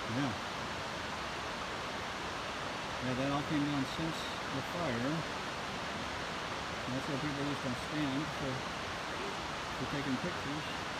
Yeah. Yeah, that all came down since the fire. That's where people used to stand for taking pictures.